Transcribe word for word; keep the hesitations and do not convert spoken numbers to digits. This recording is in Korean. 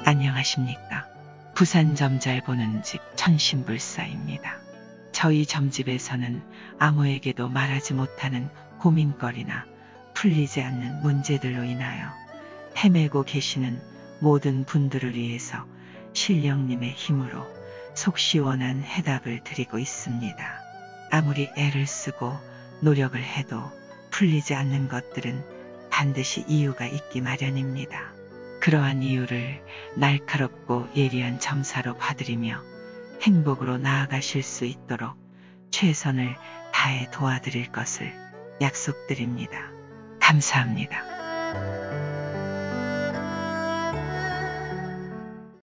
안녕하십니까. 부산 점잘 보는 집 천신불사입니다. 저희 점집에서는 아무에게도 말하지 못하는 고민거리나 풀리지 않는 문제들로 인하여 헤매고 계시는 모든 분들을 위해서 신령님의 힘으로 속 시원한 해답을 드리고 있습니다. 아무리 애를 쓰고 노력을 해도 풀리지 않는 것들은 반드시 이유가 있기 마련입니다. 그러한 이유를 날카롭고 예리한 점사로 봐드리며 행복으로 나아가실 수 있도록 최선을 다해 도와드릴 것을 약속드립니다. 감사합니다.